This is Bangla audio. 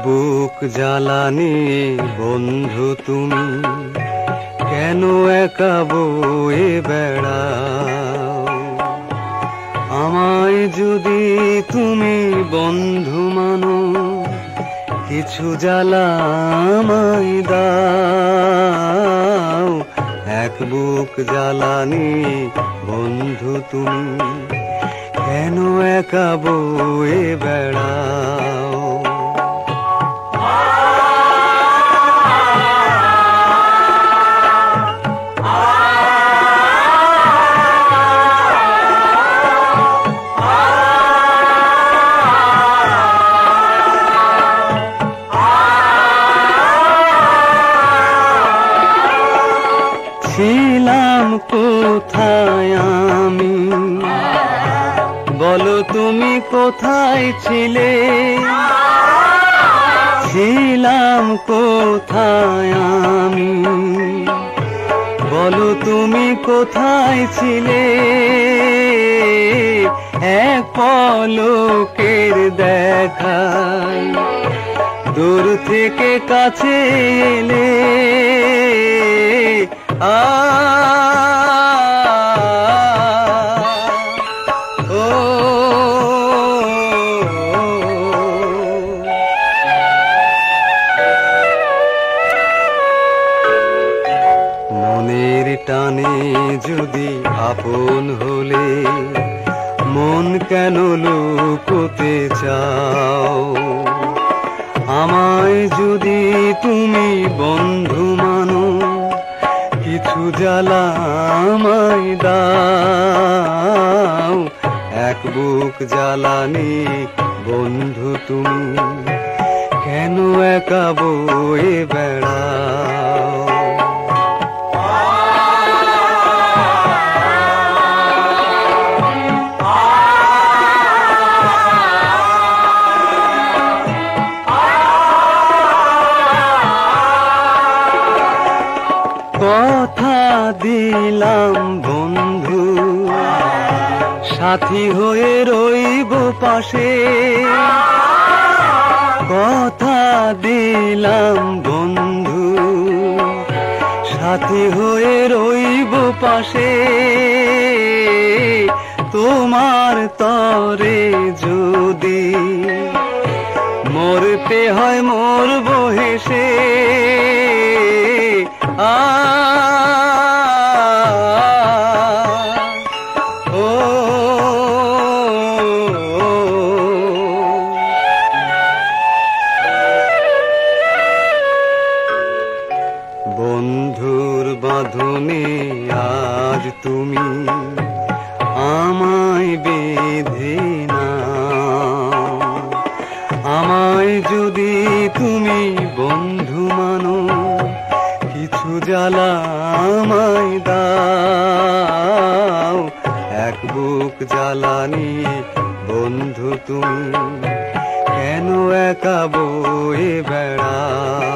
বুক জ্বালানি বন্ধু তুমি কেন একা বয়ে বেড়াও? আমায় যদি তুমি বন্ধু মানো, কিছু জ্বালা আমায় দাও। এক বুক জ্বালানি বন্ধু তুমি কেন একা বয়ে বেড়াও? ছিলাম কোথায় আমি, বলো তুমি কোথায় ছিলে? ছিলাম কোথায় আমি, বলো তুমি কোথায় ছিলে? এক পলকের দেখায় দূর থেকে কাছে এলে। মনের টানে যদি আপন হলে, মন কেন লুকোতে চাও? আমায় যদি তুমি বন্ধু মানো, কিছু জ্বালা আমায় দাও। এক বুক জ্বালানি বন্ধু তুমি কেন একা বয়ে বেড়াও? কথা দিলাম বন্ধু, সাথী হয়ে রইব পাশে। কথা দিলাম বন্ধু, সাথী হয়ে রইব পাশে। তোমার তরে যদি মরতে হয় মরব হেসে। বন্ধুর বাঁধনে আজ তুমি আমায় বেঁধে নাও। আমায় যদি তুমি বন্ধু মানো, কিছু জ্বালা আমায় দাও। এক বুক জ্বালানি বন্ধু তুমি কেন একা বয়ে বেড়াও?